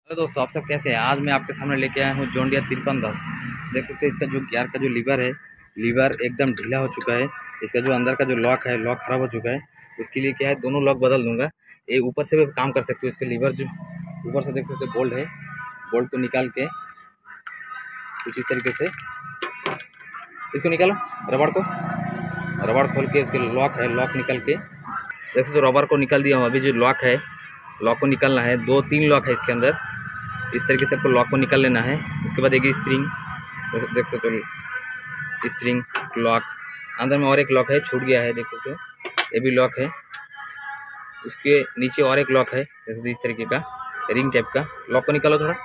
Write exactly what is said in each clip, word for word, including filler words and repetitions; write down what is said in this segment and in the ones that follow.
Hello दोस्तों, आप सब कैसे हैं। आज मैं आपके सामने लेके आया हूँ जॉन डियर तिरपन दस। देख सकते हैं इसका जो गियर का जो लीवर है, लीवर एकदम ढीला हो चुका है। इसका जो अंदर का जो लॉक है, लॉक खराब हो चुका है। उसके लिए क्या है, दोनों लॉक बदल दूंगा। ये ऊपर से भी काम कर सकते हो। इसके लीवर जो ऊपर से देख सकते हो बोल्ट है, बोल्ट को निकाल के कुछ इस तरीके से इसको निकालो। रबड़ को रबड़ खोल के इसके लॉक है, लॉक निकल के देख सकते हो रबड़ को निकाल दिया हूँ। अभी जो लॉक है, लॉक को निकालना है। दो तीन लॉक है इसके अंदर। इस तरीके से आपको लॉक को निकाल लेना है। उसके बाद एक स्प्रिंग देख सकते हो, स्प्रिंग लॉक अंदर में और एक लॉक है, छूट गया है, देख सकते हो ये भी लॉक है। उसके नीचे और एक लॉक है, जैसे इस तरीके का रिंग टाइप का। लॉक को निकालो थोड़ा,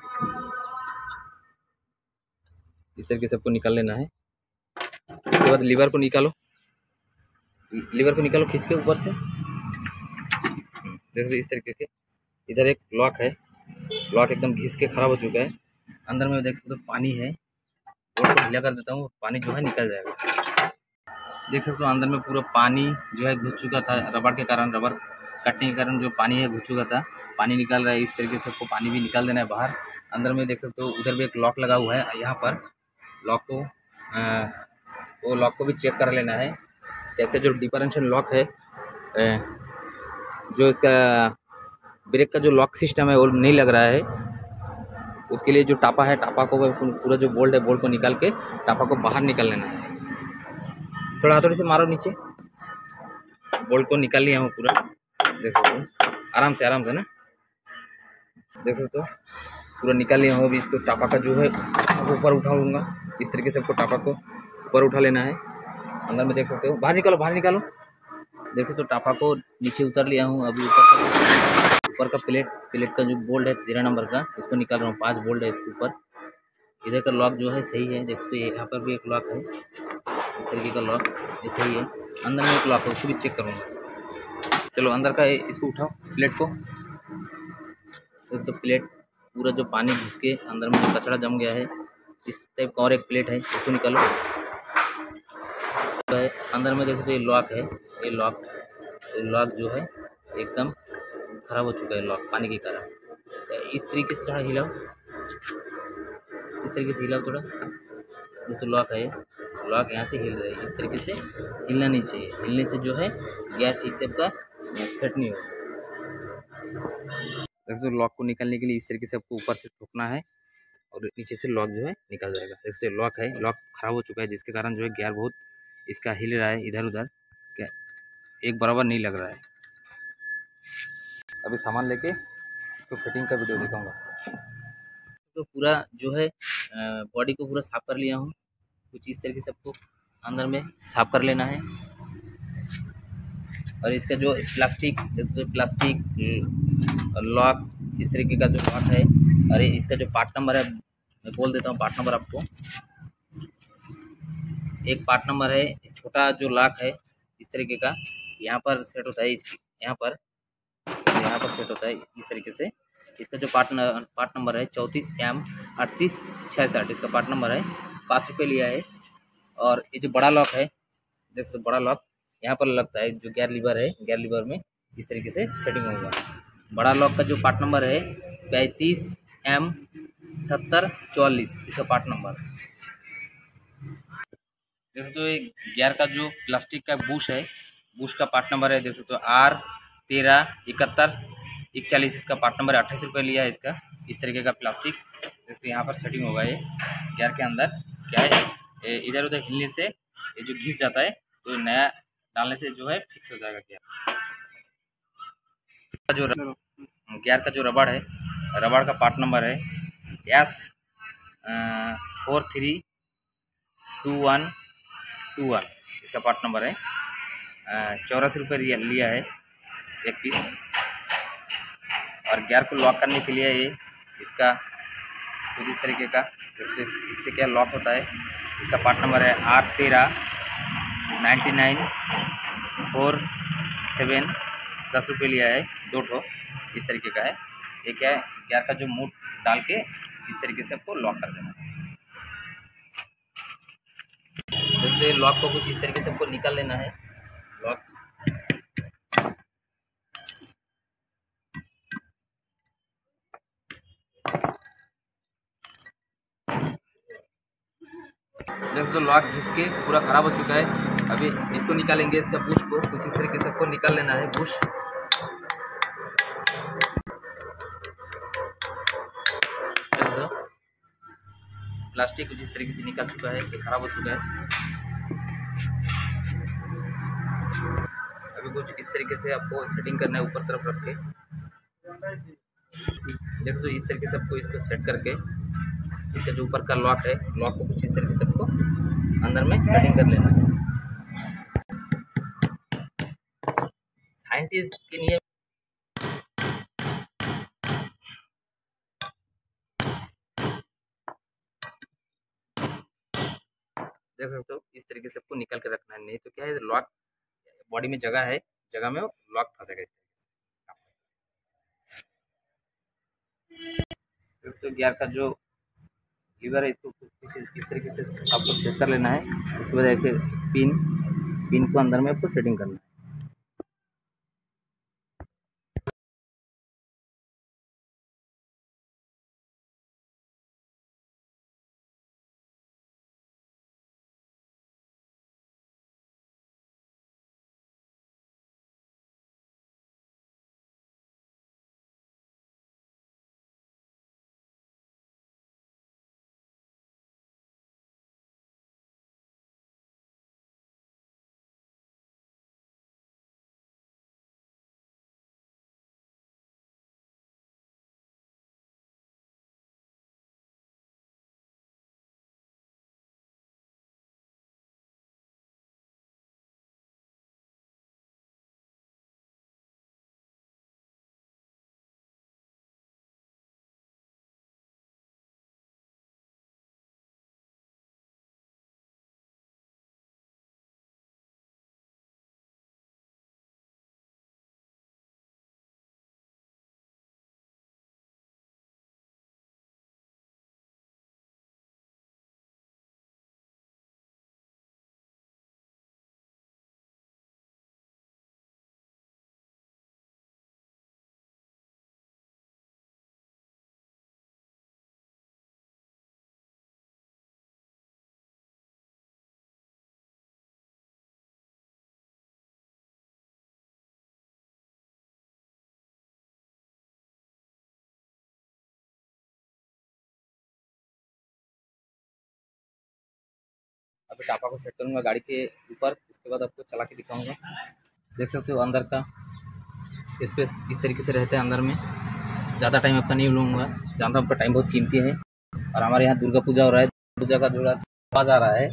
इस तरीके से आपको निकाल लेना है। उसके बाद लीवर को निकालो, लीवर को निकालो खींच के ऊपर से। जैसे इस तरीके के इधर एक लॉक है, लॉक एकदम घिस के खराब हो चुका है। अंदर में देख सकते हो पानी है, बोर्ड को ढीला कर देता हूँ, पानी जो है निकल जाएगा। देख सकते हो अंदर में पूरा पानी जो है घुस चुका था, रबड़ के कारण, रबड़ कटने के कारण जो पानी है घुस चुका था। पानी निकल रहा है। इस तरीके से आपको पानी भी निकाल देना है बाहर। अंदर में देख सकते हो उधर भी एक लॉक लगा हुआ है। यहाँ पर लॉक को आ, वो लॉक को भी चेक कर लेना है। इसका जो डिफरेंशियल लॉक है, जो इसका ब्रेक का जो लॉक सिस्टम है वो नहीं लग रहा है। उसके लिए जो टापा है, टापा को पूरा जो बोल्ट है, बोल्ट को निकाल के टापा को बाहर निकाल लेना है। थोड़ा हथौड़ी से मारो नीचे, बोल्ट को निकाल लिया हूँ पूरा। देख सकते हो आराम से, आराम से ना, देख सकते हो पूरा निकाल लिया हूँ। अभी इसको टापा का जो है ऊपर उठाऊंगा। इस तरीके से आपको टापा को ऊपर उठा लेना है। अंदर में देख सकते हो, बाहर निकालो, बाहर निकालो। देख सकते हो टापा को नीचे उतर लिया हूँ। अभी ऊपर का ऊपर का प्लेट प्लेट का जो बोल्ट है तेरह नंबर का, इसको निकाल रहा हूँ। पांच बोल्ट है इसके ऊपर। इधर का लॉक जो है सही है, देख सकते हो यहाँ पर भी एक लॉक है, इस तरीके का लॉक ये सही है। अंदर में एक लॉक है, उसको भी चेक करूँगा। चलो अंदर का इसको उठाओ, प्लेट को। दोस्तों प्लेट पूरा जो पानी घुस के अंदर में जो कचरा जम गया है, इस टाइप का और एक प्लेट है, इसको निकालो। तो अंदर में देख सकते हो ये लॉक है, ये लॉक लॉक जो है एकदम खराब हो चुका है, लॉक पानी के कारण। तो इस तरीके से थोड़ा हिलाओ, इस तरीके से हिलाओ थोड़ा। दोस्तों लॉक है, लॉक यहाँ से हिल रहा है, इस तरीके से हिलना नहीं चाहिए। हिलने से जो है गियर ठीक से आपका सेट नहीं होगा। दोस्तों लॉक को निकालने के लिए इस तरीके से आपको ऊपर से ठोकना है और नीचे से लॉक जो है निकल जाएगा। जैसे लॉक है, लॉक खराब हो चुका है, जिसके कारण जो है गियर बहुत इसका हिल रहा है इधर उधर, क्या एक बराबर नहीं लग रहा है। अभी सामान लेके इसको फिटिंग का वीडियो दिखाऊंगा। तो पूरा जो है बॉडी को पूरा साफ कर लिया हूँ। कुछ इस तरीके से आपको अंदर में साफ कर लेना है। और इसका जो प्लास्टिक, जैसे प्लास्टिक लॉक, इस तरीके का जो लॉक है, और इसका जो पार्ट नंबर है मैं बोल देता हूँ। पार्ट नंबर आपको, एक पार्ट नंबर है, छोटा जो लॉक है इस तरीके का, यहाँ पर सेट होता है। इसकी यहाँ पर यहाँ पर सेट होता है इस तरीके से। इसका जो पार्ट न, पार्ट नंबर है चौंतीस एम अड़तीस छियासठ, इसका पार्ट नंबर है। पाँच रुपये लिया है। और ये जो बड़ा लॉक है, देख सकते बड़ा लॉक यहाँ पर लगता है, जो गियर लीवर है, गियर लीवर में इस तरीके से सेटिंग होगा। बड़ा लॉक का जो पार्ट नंबर है पैंतीस एम सत्तर चौवालीस, इसका पार्ट नंबर। देख सकते हो एक गियर का जो प्लास्टिक का बुश है, बुश का पार्ट नंबर है, देख सकते हो आर तेरह इकहत्तर इकतालीस, इसका पार्ट नंबर अट्ठाईस रुपये लिया है इसका। इस तरीके का प्लास्टिक, जैसे यहाँ पर सेटिंग होगा। ये गियर के अंदर क्या है, इधर उधर हिलने से ये जो घिस जाता है, तो नया डालने से जो है फिक्स हो जाएगा गियर। जो गियर का जो रबड़ है, रबड़ का पार्ट नंबर है S four three two one two one, इसका पार्ट नंबर है। चौरासी रुपये लिया है एक पीस। और गियर को लॉक करने के लिए ये इसका कुछ इस तरीके का, इससे क्या लॉक होता है, इसका पार्ट नंबर है आठ तेरह नाइन्टी नाइन फोर सेवन, दस रुपये लिया है, दो ठो इस तरीके का है। ये क्या है, गियर का जो मूड डाल के इस तरीके से आपको लॉक कर देना है। जैसे लॉक को कुछ इस तरीके से आपको निकाल लेना है। लॉक जैसे तो लॉक घिस के पूरा ख़राब हो चुका है। अभी इसको निकालेंगे, इसका बुश को कुछ इस तरीके से सबको निकाल लेना है। बुश प्लास्टिक कुछ इस तरीके से निकल चुका है, ये ख़राब हो चुका है। अभी कुछ इस तरीके से आपको सेटिंग करना है, ऊपर तरफ रख के जैसे तो इस तरीके से आपको इसको सेट करके इसका जो ऊपर का लॉक है, लॉक को कुछ इस तरीके से आपको अंदर में सेटिंग कर लेना है। साइंटिस्ट के लिए देख सकते हो इस तरीके से आपको निकल के रखना है, नहीं तो क्या है लॉक बॉडी में जगह है, जगह में लॉक फंसेगा इस तरीके से। तो गियर का जो लीवर है इसको इस तरीके से आपको सेट कर लेना है। उसके बाद ऐसे पिन पिन को अंदर में आपको सेटिंग करना है। अभी टापा को सेट करूँगा गाड़ी के ऊपर, उसके बाद आपको चला के दिखाऊंगा। देख सकते हो अंदर का स्पेस इस तरीके से रहता है अंदर में। ज़्यादा टाइम आपका नहीं लूँगा, जानता हूँ आपका टाइम बहुत कीमती है। और हमारे यहाँ दुर्गा पूजा हो रहा है, पूजा का जो आवाज़ आ रहा है,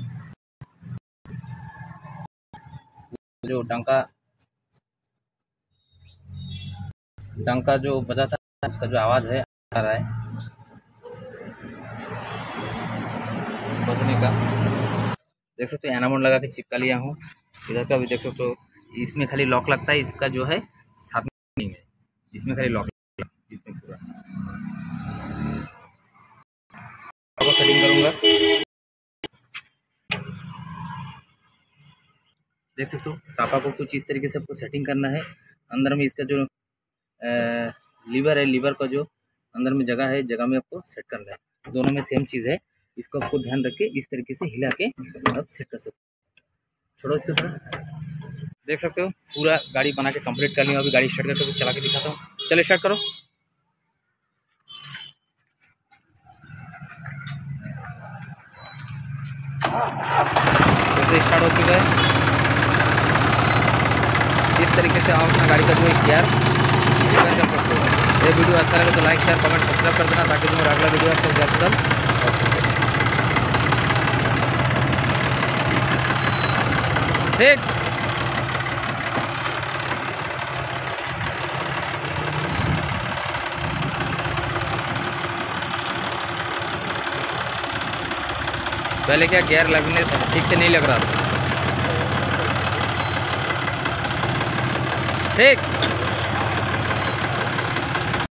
जो डंका डंका जो बजा था उसका जो आवाज़ है आ रहा है बजने का। देख सकते हो एनामोड लगा के चिपका लिया हूँ इधर का भी। देख सकते हो इसमें खाली लॉक लगता है, इसका जो है साथ में नहीं है, इसमें खाली लॉक इसमें पूरा आपको सेटिंग करूँगा। देख सकते हो टापा को कुछ इस तरीके से आपको सेटिंग करना है। अंदर में इसका जो लीवर है, लीवर का जो अंदर में जगह है, जगह में आपको सेट करना है। दोनों में सेम चीज़ है, इसको आपको ध्यान रख के इस तरीके से हिला के आप सेट कर सकते हो। छोड़ो इसको थोड़ा। देख सकते हो पूरा गाड़ी बना के कंप्लीट कर लिया। अभी गाड़ी स्टार्ट करके चला के दिखाता हूँ। चलिए स्टार्ट करो। जैसे स्टार्ट हो चुका है, इस तरीके से आप अपना गाड़ी का जो है गियर कर सकते हो। ये वीडियो अच्छा लगे तो लाइक शेयर कमेंट सब्सक्राइब कर देना, ताकि तुम्हारा अगला वीडियो आपको जल्द से जल्द कर सके। ठीक पहले क्या गियर लगने ठीक से नहीं लग रहा था। ठीक